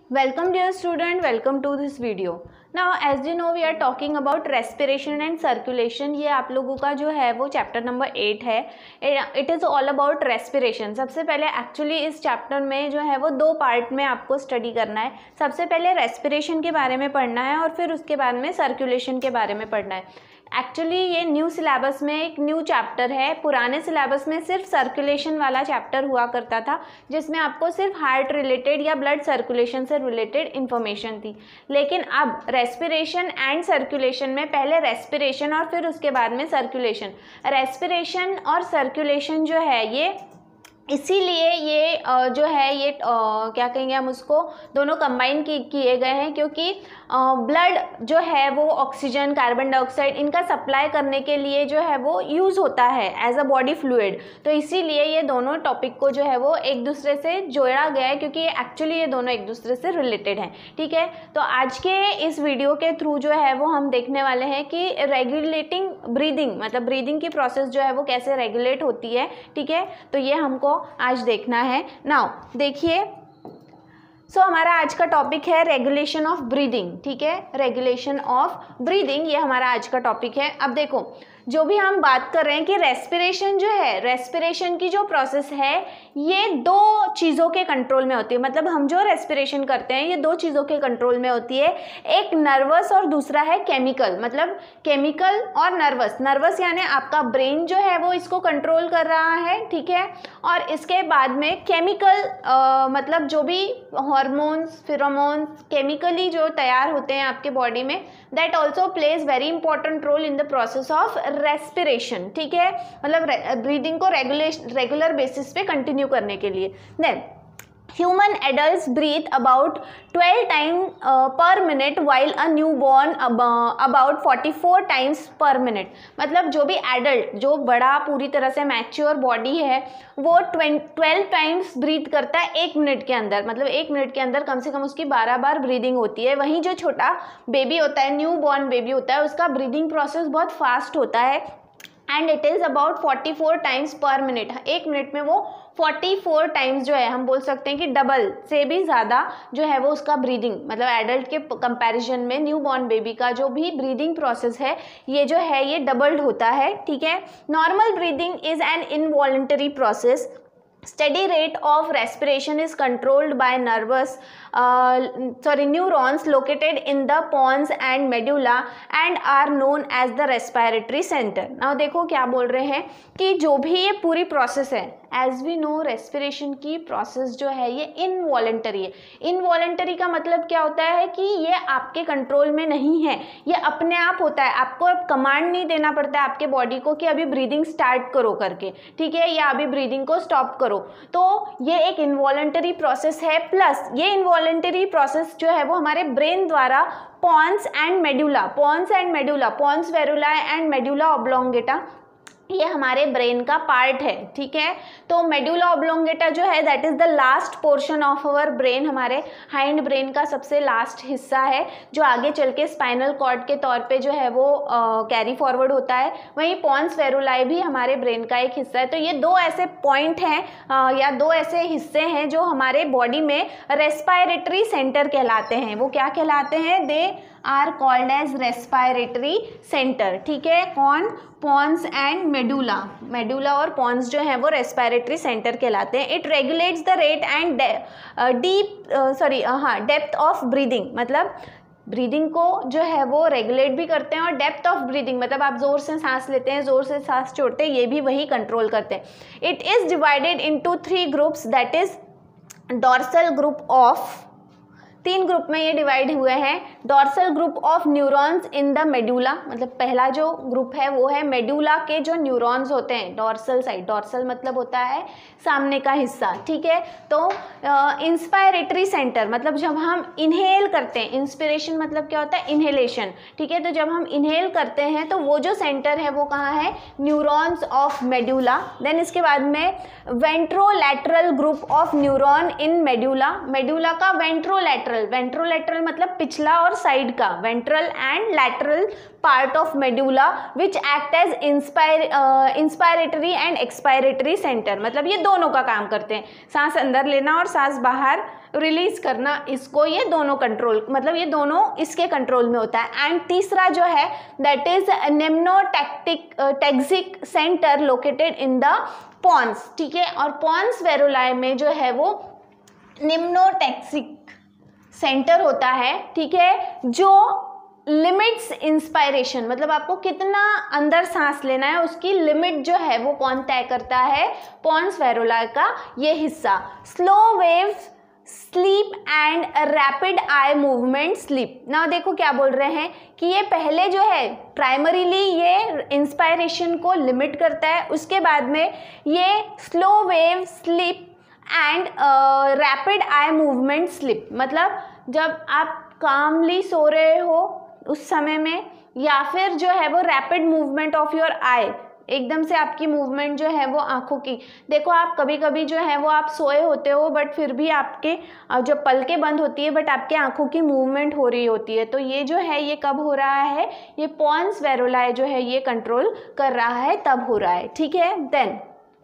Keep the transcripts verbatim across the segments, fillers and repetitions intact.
Welcome dear student, welcome to this video. Now as you know we are talking about respiration and circulation. ये आप लोगों का जो है वो चैप्टर नंबर एट है. It is all about respiration. सबसे पहले एक्चुअली इस चैप्टर में जो है वो दो पार्ट में आपको स्टडी करना है. सबसे पहले रेस्पिरेशन के बारे में पढ़ना है और फिर उसके बाद में सर्कुलेशन के बारे में पढ़ना है. एक्चुअली ये न्यू सिलेबस में एक न्यू चैप्टर है. पुराने सिलेबस में सिर्फ सर्कुलेशन वाला चैप्टर हुआ करता था जिसमें आपको सिर्फ हार्ट रिलेटेड या ब्लड सर्कुलेशन से रिलेटेड इन्फॉर्मेशन थी. लेकिन अब रेस्पिरेशन एंड सर्कुलेशन में पहले रेस्पिरेशन और फिर उसके बाद में सर्कुलेशन. रेस्पिरेशन और सर्कुलेशन जो है ये इसीलिए ये जो है ये क्या कहेंगे हम उसको दोनों कंबाइन किए गए हैं क्योंकि ब्लड जो है वो ऑक्सीजन, कार्बन डाइऑक्साइड इनका सप्लाई करने के लिए जो है वो यूज़ होता है एज अ बॉडी फ्लूइड. तो इसीलिए ये दोनों टॉपिक को जो है वो एक दूसरे से जोड़ा गया है क्योंकि एक्चुअली ये दोनों एक दूसरे से रिलेटेड हैं. ठीक है, तो आज के इस वीडियो के थ्रू जो है वो हम देखने वाले हैं कि रेगुलेटिंग ब्रीदिंग मतलब ब्रीदिंग की प्रोसेस जो है वो कैसे रेगुलेट होती है. ठीक है, तो ये हमको आज देखना है. नाउ देखिए, सो so, हमारा आज का टॉपिक है रेगुलेशन ऑफ ब्रीदिंग. ठीक है, रेगुलेशन ऑफ ब्रीदिंग ये हमारा आज का टॉपिक है. अब देखो, जो भी हम बात कर रहे हैं कि रेस्पिरेशन जो है, रेस्पिरेशन की जो प्रोसेस है ये दो चीज़ों के कंट्रोल में होती है. मतलब हम जो रेस्पिरेशन करते हैं ये दो चीज़ों के कंट्रोल में होती है. एक नर्वस और दूसरा है केमिकल. मतलब केमिकल और नर्वस. नर्वस यानी आपका ब्रेन जो है वो इसको कंट्रोल कर रहा है. ठीक है, और इसके बाद में केमिकल मतलब जो भी हार्मोन्स, फिरोमोन्स केमिकली जो तैयार होते हैं आपके बॉडी में, that also plays very important role in the process of respiration. ठीक है, मतलब ब्रीदिंग को रेगुलेशन रेगुलर बेसिस पे कंटिन्यू करने के लिए. Then human adults breathe about twelve time per minute while a newborn about forty four times per minute. मतलब जो भी एडल्ट जो बड़ा पूरी तरह से मैच्योर बॉडी है वो ट्वेल्व टाइम्स ब्रीथ करता है एक मिनट के अंदर. मतलब एक मिनट के अंदर कम से कम उसकी बारह बार ब्रीदिंग होती है. वहीं जो छोटा बेबी होता है, न्यू बॉर्न बेबी होता है, उसका ब्रीदिंग प्रोसेस बहुत फास्ट होता है and it is about forty four times per minute. एक मिनट में वो फोर्टी फोर टाइम्स जो है हम बोल सकते हैं कि डबल से भी ज़्यादा जो है वो उसका ब्रीदिंग, मतलब एडल्ट के कंपैरिजन में न्यू बॉर्न बेबी का जो भी ब्रीदिंग प्रोसेस है ये जो है ये डबल्ड होता है. ठीक है, normal breathing is an involuntary process. Steady rate of respiration is controlled by nervous uh, sorry neurons located in the pons and medulla and are known as the respiratory center. Now देखो क्या बोल रहे हैं कि जो भी ये पूरी प्रोसेस है, एज वी नो रेस्पिरेशन की प्रोसेस जो है ये इनवॉलेंटरी है. इनवॉलेंटरी का मतलब क्या होता है कि ये आपके कंट्रोल में नहीं है, ये अपने आप होता है. आपको अब कमांड नहीं देना पड़ता है आपके बॉडी को कि अभी ब्रीदिंग स्टार्ट करो करके. ठीक है, या अभी ब्रीदिंग को स्टॉप करो. तो ये एक इनवॉलेंटरी प्रोसेस है. प्लस ये इनवॉलेंटरी प्रोसेस जो है वो हमारे ब्रेन द्वारा pons and medulla pons and medulla pons varolii and medulla oblongata ये हमारे ब्रेन का पार्ट है. ठीक है, तो मेडुला ऑब्लोंगेटा जो है that is the last portion of our brain. हमारे हाइंड ब्रेन का सबसे लास्ट हिस्सा है जो आगे चल के स्पाइनल कॉर्ड के तौर पे जो है वो कैरी फॉरवर्ड होता है. वहीं पॉन्स वेरुलाe भी हमारे ब्रेन का एक हिस्सा है. तो ये दो ऐसे पॉइंट हैं uh, या दो ऐसे हिस्से हैं जो हमारे बॉडी में रेस्पायरेटरी सेंटर कहलाते हैं. वो क्या कहलाते हैं? They are called as respiratory centre. ठीक है, कौन? Pons and medulla. मेडुला और पॉन्स जो है वो रेस्पिरेटरी सेंटर कहलाते हैं. It regulates the rate and deep sorry हाँ डेप्थ ऑफ ब्रीदिंग. मतलब ब्रीदिंग को जो है वो रेगुलेट भी करते हैं और डेप्थ ऑफ ब्रीदिंग मतलब आप जोर से सांस लेते हैं, जोर से सांस छोड़ते हैं, ये भी वही कंट्रोल करते हैं. It is divided into three groups, that is dorsal group of तीन ग्रुप में ये डिवाइड हुए हैं. Dorsal group of neurons in the medulla. मतलब पहला जो ग्रुप है वो है मेडुला के जो न्यूरॉन्स होते हैं डॉर्सल साइड. डॉर्सल मतलब होता है सामने का हिस्सा. ठीक है, तो इंस्पायरेटरी सेंटर मतलब जब हम इनहेल करते हैं, इंस्पिरेशन मतलब क्या होता है? इनहेलेशन. ठीक है, तो जब हम इनहेल करते हैं तो वो जो सेंटर है वो कहाँ है? Neurons of medulla. देन इसके बाद में ventrolateral group of neuron in medulla. Medulla का वेंट्रोलैटरल वेंट्रोलैटरल, वेंट्रोलैटरल मतलब पिछला और साइड का, ventral and lateral part of medulla which act as inspire inspiratory and expiratory centre, मतलब ये दोनों का काम करते हैं, सांस अंदर लेना और सांस बाहर रिलीज करना, इसको ये दोनों कंट्रोल, मतलब ये दोनों इसके कंट्रोल में होता है। एंड तीसरा जो है that is pneumotactic taxic centre located in the pons, ठीक है, और पॉन्स वेरुलाए में जो है वो निम्नोटैक्सिक सेंटर होता है, ठीक है, जो लिमिट्स इंस्पायरेशन, मतलब आपको कितना अंदर सांस लेना है उसकी लिमिट जो है वो कौन तय करता है, पॉन्स वेरुलाए का ये हिस्सा। Slow waves sleep and rapid eye movement sleep. ना देखो क्या बोल रहे हैं कि ये पहले जो है प्राइमरीली ये इंस्पायरेशन को लिमिट करता है, उसके बाद में ये slow wave sleep and rapid eye movement sleep, मतलब जब आप कामली सो रहे हो उस समय में, या फिर जो है वो rapid movement of your eye, एकदम से आपकी मूवमेंट जो है वो आंखों की, देखो आप कभी कभी जो है वो आप सोए होते हो बट फिर भी आपके जो पलकें बंद होती है बट आपके आंखों की मूवमेंट हो रही होती है, तो ये जो है ये कब हो रहा है, ये पॉन्स वेरुलाए जो है ये कंट्रोल कर रहा है, तब हो रहा है, ठीक है। Then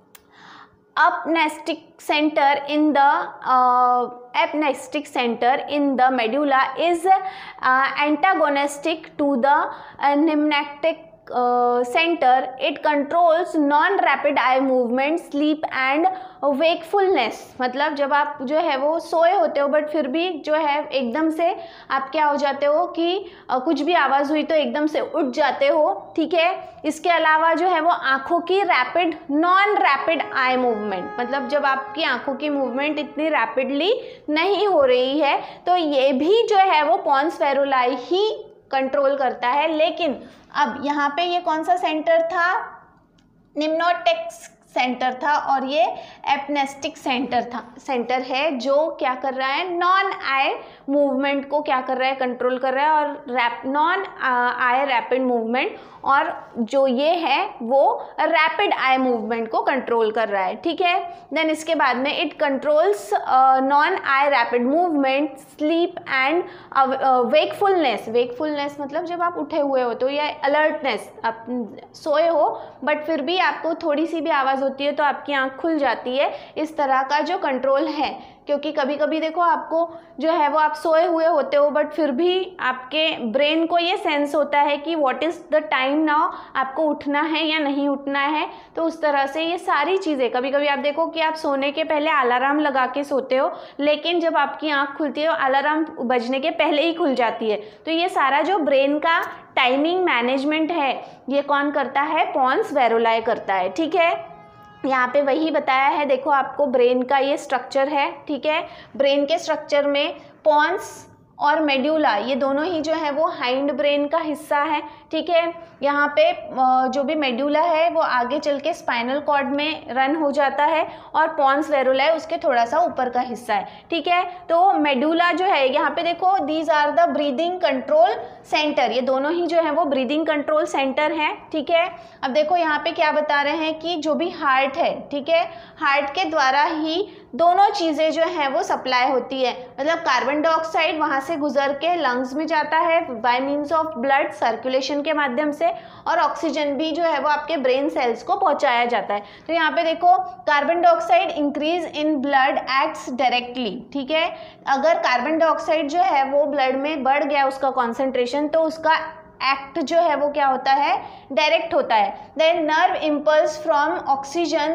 apneustic center in the uh, apnestic center in the medulla is uh, antagonistic to the uh, nimnactic uh, center. It controls non rapid eye movement, sleep and wakefulness, मतलब जब आप जो है वो सोए होते हो बट फिर भी जो है एकदम से आप क्या हो जाते हो कि uh, कुछ भी आवाज़ हुई तो एकदम से उठ जाते हो, ठीक है। इसके अलावा जो है वो आँखों की rapid non rapid eye movement, मतलब जब आपकी आँखों की मूवमेंट इतनी रैपिडली नहीं हो रही है तो ये भी जो है वो पॉन्स वेरुलाए ही कंट्रोल करता है। लेकिन अब यहाँ पे ये कौन सा सेंटर था, निम्नोटैक्स सेंटर था, और ये एपनेस्टिक सेंटर था, सेंटर है जो क्या कर रहा है, नॉन आई मूवमेंट को क्या कर रहा है, कंट्रोल कर रहा है, और rap non eye rapid movement, और जो ये है वो रैपिड आई मूवमेंट को कंट्रोल कर रहा है, ठीक है। देन इसके बाद में it controls non eye rapid movement, sleep and wakefulness, wakefulness मतलब जब आप उठे हुए हो तो, या अलर्टनेस, आप सोए हो बट फिर भी आपको थोड़ी सी भी आवाज़ होती है तो आपकी आँख खुल जाती है, इस तरह का जो कंट्रोल है। क्योंकि कभी कभी देखो आपको जो है वो आप सोए हुए होते हो बट फिर भी आपके ब्रेन को ये सेंस होता है कि what is the time now, आपको उठना है या नहीं उठना है, तो उस तरह से ये सारी चीज़ें, कभी कभी आप देखो कि आप सोने के पहले अलार्म लगा के सोते हो लेकिन जब आपकी आँख खुलती है अलार्म बजने के पहले ही खुल जाती है, तो ये सारा जो ब्रेन का टाइमिंग मैनेजमेंट है ये कौन करता है, पॉन्स वेरुलाए करता है, ठीक है। यहाँ पे वही बताया है, देखो आपको ब्रेन का ये स्ट्रक्चर है, ठीक है। ब्रेन के स्ट्रक्चर में पॉन्स और मेड्यूला ये दोनों ही जो है वो हाइंड ब्रेन का हिस्सा है, ठीक है। यहाँ पे जो भी मेड्यूला है वो आगे चल के स्पाइनल कॉर्ड में रन हो जाता है और पॉन्स वेरुलाए उसके थोड़ा सा ऊपर का हिस्सा है, ठीक है। तो मेड्यूला जो है यहाँ पे देखो these are the breathing control centre, ये दोनों ही जो है वो ब्रीदिंग कंट्रोल सेंटर हैं, ठीक है। अब देखो यहाँ पे क्या बता रहे हैं कि जो भी हार्ट है, ठीक है, हार्ट के द्वारा ही दोनों चीज़ें जो हैं वो सप्लाई होती है, मतलब कार्बन डाइऑक्साइड वहाँ से गुजर के लंग्स में जाता है by means of blood circulation के माध्यम से, और ऑक्सीजन भी जो है वो आपके ब्रेन सेल्स को पहुँचाया जाता है। तो यहाँ पे देखो carbon dioxide increase in blood acts directly, ठीक है। अगर कार्बन डाइऑक्साइड जो है वो ब्लड में बढ़ गया उसका कॉन्सेंट्रेशन तो उसका एक्ट जो है वो क्या होता है, डायरेक्ट होता है। Then nerve impulse from oxygen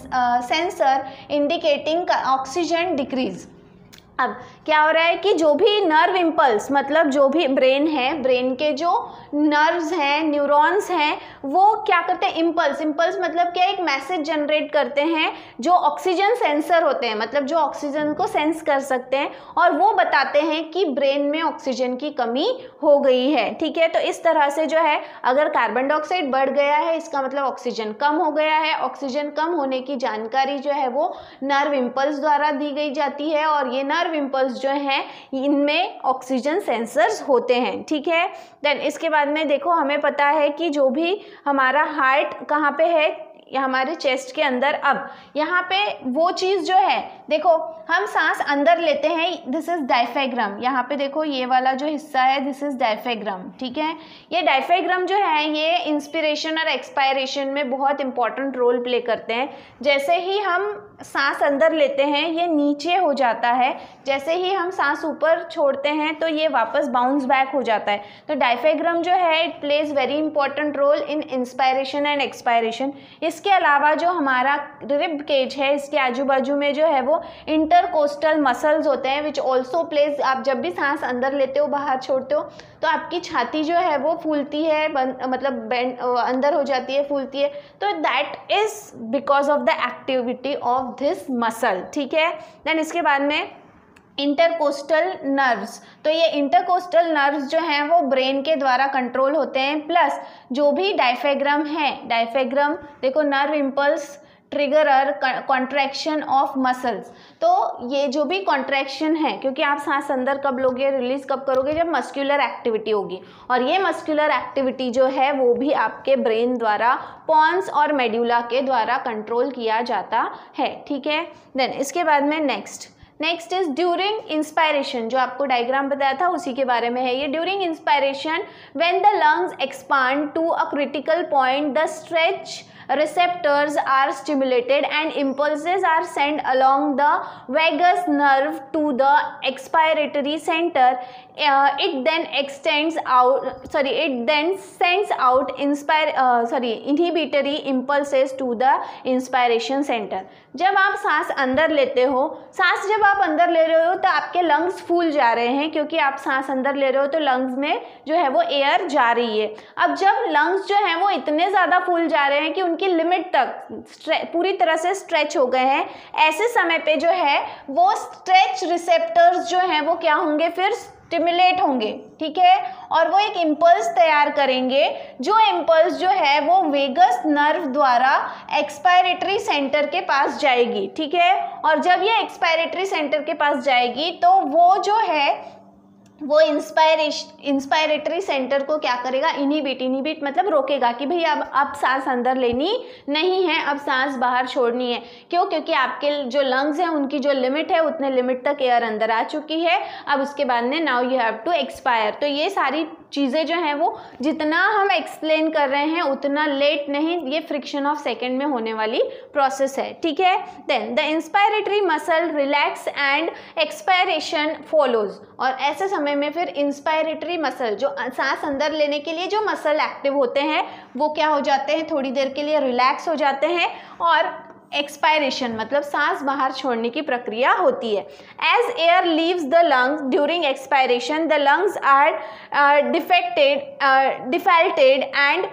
sensor indicating oxygen decrease. अब क्या हो रहा है कि जो भी नर्व इम्पल्स, मतलब जो भी ब्रेन है, ब्रेन के जो नर्व्स हैं, न्यूरॉन्स हैं, वो क्या करते हैं, इम्पल्स, इम्पल्स मतलब क्या, एक मैसेज जनरेट करते हैं जो ऑक्सीजन सेंसर होते हैं, मतलब जो ऑक्सीजन को सेंस कर सकते हैं और वो बताते हैं कि ब्रेन में ऑक्सीजन की कमी हो गई है, ठीक है। तो इस तरह से जो है अगर कार्बन डाइऑक्साइड बढ़ गया है इसका मतलब ऑक्सीजन कम हो गया है, ऑक्सीजन कम होने की जानकारी जो है वो नर्व इम्पल्स द्वारा दी गई जाती है, और ये नर्व इम्पल्स जो हैं इनमें ऑक्सीजन सेंसर्स होते हैं, ठीक है। देन इसके बाद में देखो हमें पता है कि जो भी हमारा हार्ट कहाँ पे है, हमारे चेस्ट के अंदर। अब यहाँ पे वो चीज़ जो है, देखो हम सांस अंदर लेते हैं, दिस इज डायफ्राम। यहाँ पे देखो ये वाला जो हिस्सा है दिस इज डायफ्राम, ठीक है। ये डायफ्राम जो है ये इंस्पिरेशन और एक्सपायरेशन में बहुत इंपॉर्टेंट रोल प्ले करते हैं। जैसे ही हम सांस अंदर लेते हैं ये नीचे हो जाता है, जैसे ही हम सांस ऊपर छोड़ते हैं तो ये वापस बाउंस बैक हो जाता है। तो डायफ्राम जो है it plays very important role in inspiration and expiration. इसके अलावा जो हमारा रिब केज है इसके आजू बाजू में जो है वो इंटरकोस्टल मसल्स होते हैं विच ऑल्सो प्लेज, आप जब भी सांस अंदर लेते हो बाहर छोड़ते हो तो आपकी छाती जो है वो फूलती है, मतलब बेंड अंदर हो जाती है, फूलती है। तो that is because of the activity of this muscle, ठीक है। देन इसके बाद में इंटरकोस्टल नर्व्स, तो ये इंटरकोस्टल नर्व्स जो हैं वो ब्रेन के द्वारा कंट्रोल होते हैं। प्लस जो भी डायफ्राम है, डायफ्राम देखो nerve impulse trigger contraction of muscles, तो ये जो भी कॉन्ट्रैक्शन है, क्योंकि आप सांस अंदर कब लोगे, रिलीज कब करोगे, जब मस्कुलर एक्टिविटी होगी, और ये मस्कुलर एक्टिविटी जो है वो भी आपके ब्रेन द्वारा पॉन्स और मेड्यूला के द्वारा कंट्रोल किया जाता है, ठीक है। देन इसके बाद में next next is during inspiration, जो आपको डायग्राम बताया था उसी के बारे में है ये। During inspiration when the lungs expand to a critical point the stretch receptors are stimulated and impulses are sent along the vagus nerve to the expiratory center. Uh, it then extends out sorry it then sends out inspire uh, sorry inhibitory impulses to the inspiration center. जब आप सांस अंदर लेते हो, सांस जब आप अंदर ले रहे हो तो आपके लंग्स फूल जा रहे हैं, क्योंकि आप सांस अंदर ले रहे हो तो लंग्स में जो है वो एयर जा रही है। अब जब लंग्स जो हैं वो इतने ज़्यादा फूल जा रहे हैं कि उनकी लिमिट तक पूरी तरह से स्ट्रेच हो गए हैं, ऐसे समय पे जो है वो स्ट्रेच रिसेप्टर्स जो हैं वो क्या होंगे, फिर स्टिमुलेट होंगे, ठीक है, और वो एक इम्पल्स तैयार करेंगे। जो इम्पल्स जो है वो वेगस नर्व द्वारा एक्सपायरेटरी सेंटर के पास जाएगी, ठीक है। और जब ये एक्सपायरेटरी सेंटर के पास जाएगी तो वो जो है वो इंस्पायरेशन इंस्पायरेटरी सेंटर को क्या करेगा, इनहिबिट, इनहिबिट मतलब रोकेगा कि भाई अब अब सांस अंदर लेनी नहीं है, अब सांस बाहर छोड़नी है। क्यों? क्योंकि आपके जो लंग्स हैं उनकी जो लिमिट है उतने लिमिट तक एयर अंदर आ चुकी है। अब उसके बाद में now you have to expire. तो ये सारी चीज़ें जो हैं वो जितना हम एक्सप्लेन कर रहे हैं उतना लेट नहीं, ये फ्रिक्शन ऑफ सेकेंड में होने वाली प्रोसेस है, ठीक है। Then the inspiratory muscle relax and expiration follows, और ऐसे समय में फिर इंस्पायरेटरी मसल जो सांस अंदर लेने के लिए जो मसल एक्टिव होते हैं वो क्या हो जाते हैं, थोड़ी देर के लिए रिलैक्स हो जाते हैं, और एक्सपायरेशन मतलब सांस बाहर छोड़ने की प्रक्रिया होती है। As air leaves the lungs during expiration the lungs are defected deflated and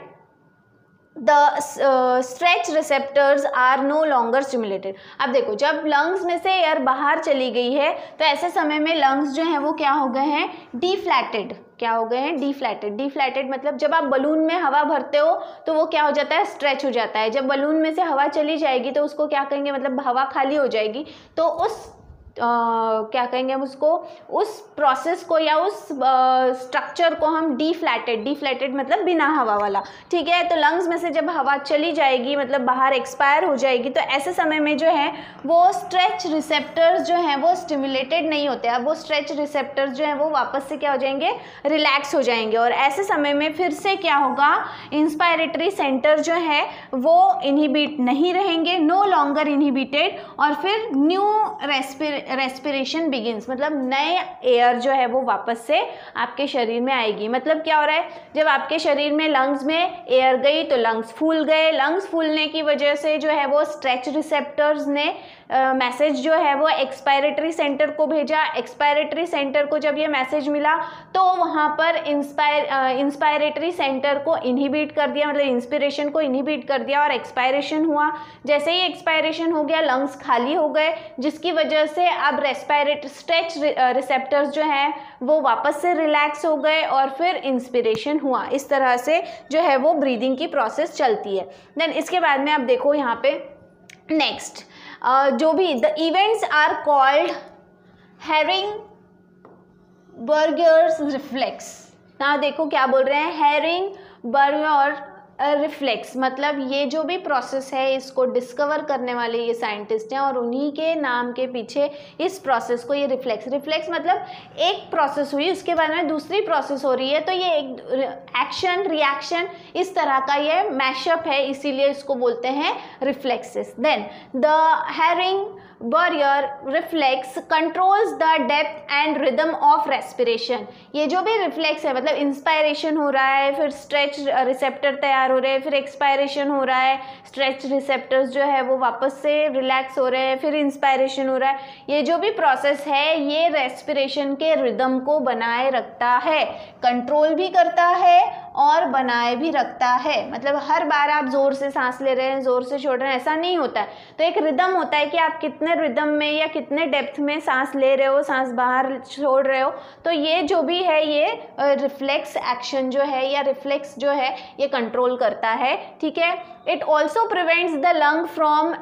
the stretch receptors are no longer stimulated. अब देखो जब लंग्स में से एयर बाहर चली गई है तो ऐसे समय में लंग्स जो हैं वो क्या हो गए हैं, डीफ्लैटेड। क्या हो गए हैं, डीफ्लैटेड। डीफ्लैटेड मतलब जब आप बलून में हवा भरते हो तो वो क्या हो जाता है, स्ट्रेच हो जाता है। जब बलून में से हवा चली जाएगी तो उसको क्या कहेंगे, मतलब हवा खाली हो जाएगी तो उस Uh, क्या कहेंगे हम उसको, उस प्रोसेस को या उस स्ट्रक्चर uh, को हम डीफ्लैटेड, डीफ्लैटेड मतलब बिना हवा वाला, ठीक है। तो लंग्स में से जब हवा चली जाएगी मतलब बाहर एक्सपायर हो जाएगी तो ऐसे समय में जो है वो स्ट्रेच रिसेप्टर्स जो हैं वो स्टिमुलेटेड नहीं होते। अब वो स्ट्रेच रिसेप्टर्स जो हैं वो वापस से क्या हो जाएंगे, रिलैक्स हो जाएंगे, और ऐसे समय में फिर से क्या होगा, इंस्पायरेटरी सेंटर जो है वो इनहिबिट नहीं रहेंगे, नो लॉन्गर इनहिबिटेड, और फिर न्यू रेस्पिर रेस्पिरेशन बिगिंस मतलब नए एयर जो है वो वापस से आपके शरीर में आएगी। मतलब क्या हो रहा है, जब आपके शरीर में लंग्स में एयर गई तो लंग्स फूल गए, लंग्स फूलने की वजह से जो है वो स्ट्रेच रिसेप्टर्स ने मैसेज uh, जो है वो एक्सपायरेटरी सेंटर को भेजा। एक्सपायरेटरी सेंटर को जब ये मैसेज मिला तो वहाँ पर इंस्पायर इंस्पायरेटरी सेंटर को इनहिबिट कर दिया, मतलब इंस्पिरेशन को इनहिबिट कर दिया और एक्सपायरेशन हुआ। जैसे ही एक्सपायरेशन हो गया लंग्स खाली हो गए, जिसकी वजह से अब रेस्पायरेट स्ट्रेच रिसेप्टर्स जो हैं वो वापस से रिलैक्स हो गए और फिर इंस्पिरेशन हुआ। इस तरह से जो है वो ब्रीदिंग की प्रोसेस चलती है। देन इसके बाद में आप देखो यहाँ पे नेक्स्ट Uh, जो भी the events are called Hering Breuer's reflex. ना देखो क्या बोल रहे हैं, हैरिंग बर्गर रिफ्लेक्स मतलब ये जो भी प्रोसेस है इसको डिस्कवर करने वाले ये साइंटिस्ट हैं और उन्हीं के नाम के पीछे इस प्रोसेस को ये रिफ्लेक्स रिफ्लेक्स मतलब एक प्रोसेस हुई उसके बाद में दूसरी प्रोसेस हो रही है, तो ये एक एक्शन रिएक्शन इस तरह का ये मैशअप है, इसीलिए इसको बोलते हैं reflexes. Then the Hering barrier reflex controls the depth and rhythm of respiration। ये जो भी रिफ्लेक्स है मतलब इंस्पायरेशन हो रहा है, फिर स्ट्रेच रिसेप्टर तैयार हो रहे हैं, फिर एक्सपायरेशन हो रहा है, स्ट्रेच रिसेप्टर्स जो है वो वापस से रिलैक्स हो रहे हैं, फिर इंस्पायरेशन हो रहा है। ये जो भी प्रोसेस है ये रेस्पिरेशन के रिदम को बनाए रखता है, कंट्रोल भी करता है और बनाए भी रखता है। मतलब हर बार आप जोर से सांस ले रहे हैं, जोर से छोड़ रहे हैं, ऐसा नहीं होता है। तो एक रिदम होता है कि आप कितने रिदम में या कितने डेप्थ में सांस ले रहे हो, सांस बाहर छोड़ रहे हो। तो ये जो भी है ये रिफ्लेक्स एक्शन जो है या रिफ्लेक्स जो है ये कंट्रोल करता है, ठीक है। It also prevents the lung from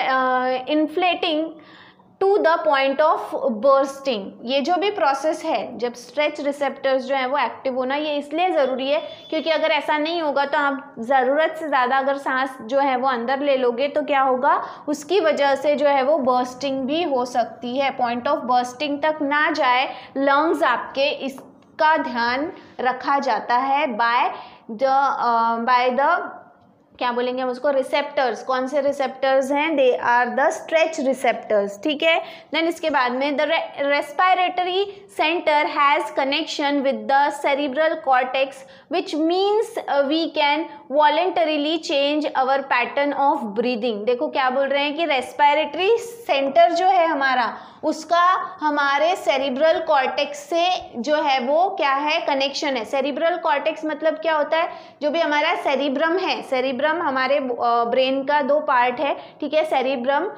inflating to the point of bursting. ये जो भी प्रोसेस है जब स्ट्रेच रिसेप्टर्स जो है वो एक्टिव होना, ये इसलिए ज़रूरी है क्योंकि अगर ऐसा नहीं होगा तो आप ज़रूरत से ज़्यादा अगर सांस जो है वो अंदर ले लोगे तो क्या होगा, उसकी वजह से जो है वो बर्स्टिंग भी हो सकती है। पॉइंट ऑफ बर्स्टिंग तक ना जाए लंग्स आपके, इसका ध्यान रखा जाता है बाय द बाय द क्या बोलेंगे हम उसको, रिसेप्टर्स। कौन से रिसेप्टर्स हैं, they are the stretch receptors, ठीक है। देन इसके बाद में the respiratory centre has connection with the cerebral cortex which means we can voluntarily change our pattern of breathing. देखो क्या बोल रहे हैं कि रेस्पिरेटरी सेंटर जो है हमारा उसका हमारे सेरिब्रल कॉर्टेक्स से जो है वो क्या है, कनेक्शन है। सेरिब्रल कॉर्टेक्स मतलब क्या होता है, जो भी हमारा सेरिब्रम है, सेरिब्रम हमारे ब्रेन का दो पार्ट है, ठीक है। सेरिब्रम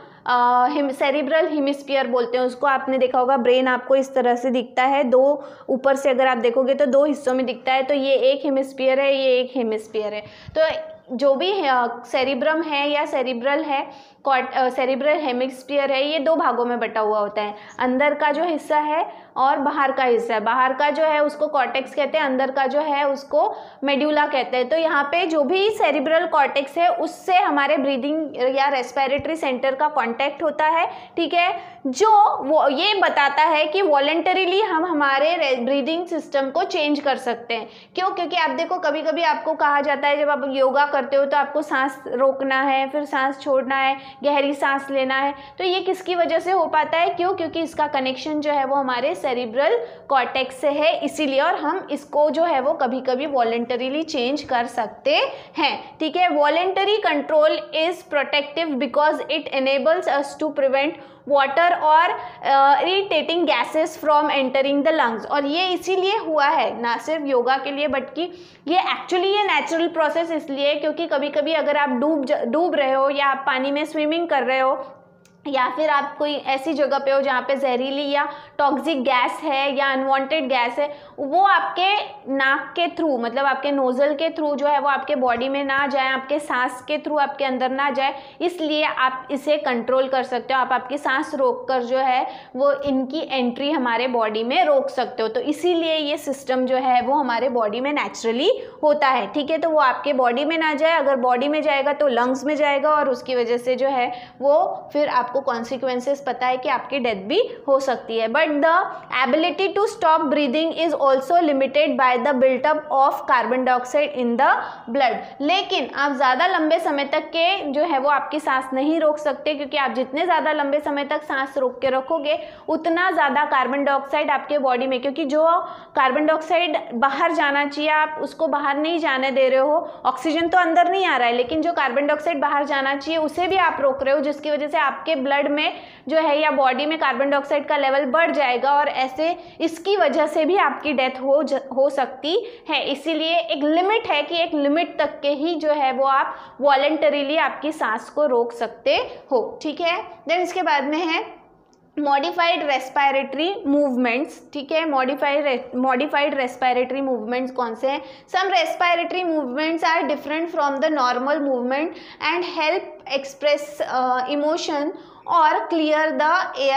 सेरिब्रल हेमिस्फीयर बोलते हैं उसको। आपने देखा होगा ब्रेन आपको इस तरह से दिखता है, दो ऊपर से अगर आप देखोगे तो दो हिस्सों में दिखता है। तो ये एक हेमिस्फीयर है, ये एक हेमिस्फीयर है। तो जो भी सेरिब्रम है या सेरिब्रल है, सेरिब्रल हेमिस्फीयर है, ये दो भागों में बटा हुआ होता है। अंदर का जो हिस्सा है और बाहर का हिस्सा है। बाहर का जो है उसको कॉर्टेक्स कहते हैं, अंदर का जो है उसको मेड्यूला कहते हैं। तो यहाँ पे जो भी सेरिब्रल कॉर्टेक्स है उससे हमारे ब्रीदिंग या रेस्पिरेटरी सेंटर का कांटेक्ट होता है, ठीक है, जो वो ये बताता है कि वॉलेंटरीली हम हमारे ब्रीदिंग सिस्टम को चेंज कर सकते हैं। क्यों? क्योंकि आप देखो कभी कभी आपको कहा जाता है जब आप योगा करते हो तो आपको सांस रोकना है, फिर सांस छोड़ना है, गहरी सांस लेना है। तो ये किसकी वजह से हो पाता है? क्यों? क्योंकि इसका कनेक्शन जो है वो हमारे सेरिब्रल कॉर्टेक्स से है, इसीलिए। और हम इसको जो है वो कभी कभी वॉलेंटरीली चेंज कर सकते हैं, ठीक है। Voluntary control is protective because it enables us to prevent water और irritating gases from entering the lungs. और ये इसीलिए हुआ है ना सिर्फ योगा के लिए, बट कि ये एक्चुअली ये नेचुरल प्रोसेस इसलिए क्योंकि कभी कभी अगर आप डूब डूब रहे हो या आप पानी में स्विमिंग कर रहे हो या फिर आप कोई ऐसी जगह पे हो जहाँ पे जहरीली या टॉक्सिक गैस है या अनवांटेड गैस है, वो आपके नाक के थ्रू मतलब आपके नोजल के थ्रू जो है वो आपके बॉडी में ना जाए, आपके सांस के थ्रू आपके अंदर ना जाए, इसलिए आप इसे कंट्रोल कर सकते हो। आप आपकी सांस रोक कर जो है वो इनकी एंट्री हमारे बॉडी में रोक सकते हो। तो इसीलिए ये सिस्टम जो है वो हमारे बॉडी में नेचुरली होता है, ठीक है। तो वो आपके बॉडी में ना जाए, अगर बॉडी में जाएगा तो लंग्स में जाएगा और उसकी वजह से जो है वो फिर आप आपको कॉन्सिक्वेंसेस पता है कि आपकी डेथ भी हो सकती है। But the ability to stop breathing is also limited by the buildup of carbon dioxide in the blood. लेकिन आप ज़्यादा लंबे समय तक के जो है वो आपकी सांस नहीं रोक सकते, क्योंकि आप जितने ज़्यादा लंबे समय तक सांस रोक के रखोगे उतना ज़्यादा कार्बन डाइऑक्साइड आपके बॉडी में, क्योंकि जो कार्बन डाइऑक्साइड बाहर जाना चाहिए आप उसको बाहर नहीं जाने दे रहे हो। ऑक्सीजन तो अंदर नहीं आ रहा है, लेकिन जो कार्बन डाइऑक्साइड बाहर जाना चाहिए उसे भी आप रोक रहे हो, जिसकी वजह से आपके ब्लड में जो है या बॉडी में कार्बन डाइऑक्साइड का लेवल बढ़ जाएगा और ऐसे इसकी वजह से भी आपकी डेथ हो हो सकती है। इसीलिए एक लिमिट है कि एक लिमिट तक के ही जो है वो आप वॉलेंटरीली आपकी सांस को रोक सकते हो, ठीक है। देन इसके बाद में है मॉडिफाइड रेस्पिरेटरी मूवमेंट्स, ठीक है। मॉडिफाइड मॉडिफाइड रेस्पिरेटरी मूवमेंट्स कौन से हैं? Some respiratory movements are different from the normal movement and help express emotion और क्लियर द एयर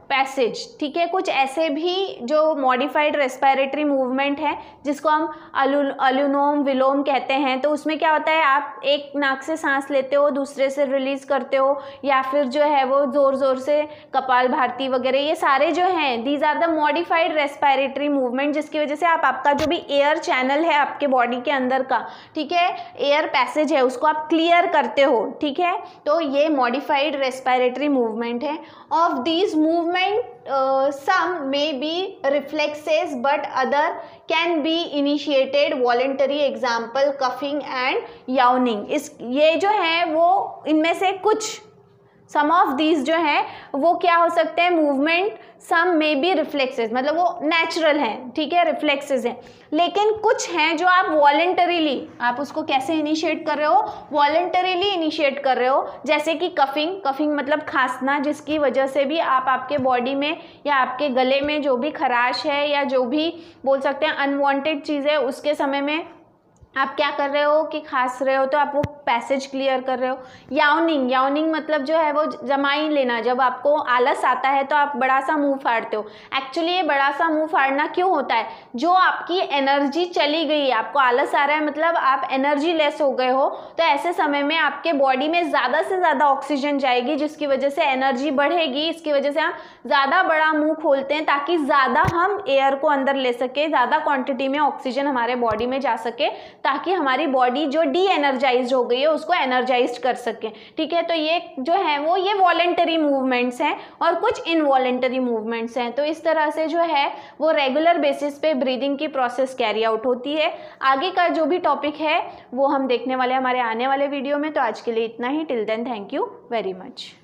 पैसेज, ठीक है। कुछ ऐसे भी जो मॉडिफाइड रेस्पिरेटरी मूवमेंट है जिसको हम अनुलोम विलोम कहते हैं, तो उसमें क्या होता है, आप एक नाक से सांस लेते हो, दूसरे से रिलीज करते हो, या फिर जो है वो जोर जोर से कपालभाति वगैरह, ये सारे जो हैं these are the modified respiratory movement, जिसकी वजह से आप आपका जो भी एयर चैनल है आपके बॉडी के अंदर का, ठीक है, एयर पैसेज है, उसको आप क्लियर करते हो, ठीक है। तो ये मॉडिफाइड रेस्पिरेटरी मूवमेंट है। Of these movement some may be reflexes but other can be initiated voluntary, example coughing and yawning. इस ये जो है वो इनमें से कुछ सम ऑफ दीज जो है वो क्या हो सकते हैं, movement some may be reflexes, मतलब वो नेचुरल हैं, ठीक है, रिफ्लेक्सेस हैं, लेकिन कुछ हैं जो आप वॉलेंटरीली, आप उसको कैसे इनिशिएट कर रहे हो, वॉलेंटरीली इनिशिएट कर रहे हो, जैसे कि कफिंग, कफिंग मतलब खांसना, जिसकी वजह से भी आप आपके बॉडी में या आपके गले में जो भी खराश है या जो भी बोल सकते हैं अनवांटेड चीज़ें, उसके समय में आप क्या कर रहे हो कि खांस रहे हो, तो आप वो पैसेज क्लियर कर रहे हो। याउनिंग, याउनिंग मतलब जो है वो जमाई लेना, जब आपको आलस आता है तो आप बड़ा सा मुंह फाड़ते हो। एक्चुअली ये बड़ा सा मुंह फाड़ना क्यों होता है, जो आपकी एनर्जी चली गई, आपको आलस आ रहा है, मतलब आप एनर्जी लेस हो गए हो, तो ऐसे समय में आपके बॉडी में ज़्यादा से ज़्यादा ऑक्सीजन जाएगी, जिसकी वजह से एनर्जी बढ़ेगी। इसकी वजह से हम ज़्यादा बड़ा मुँह खोलते हैं ताकि ज़्यादा हम एयर को अंदर ले सके, ज़्यादा क्वान्टिटी में ऑक्सीजन हमारे बॉडी में जा सके, ताकि हमारी बॉडी जो डी एनर्जाइज हो गई है उसको एनर्जाइज कर सके, ठीक है। तो ये जो है वो ये वॉलेंटरी मूवमेंट्स हैं और कुछ इनवॉलेंटरी मूवमेंट्स हैं। तो इस तरह से जो है वो रेगुलर बेसिस पे ब्रीदिंग की प्रोसेस कैरी आउट होती है। आगे का जो भी टॉपिक है वो हम देखने वाले हमारे आने वाले वीडियो में। तो आज के लिए इतना ही। Till then thank you very much.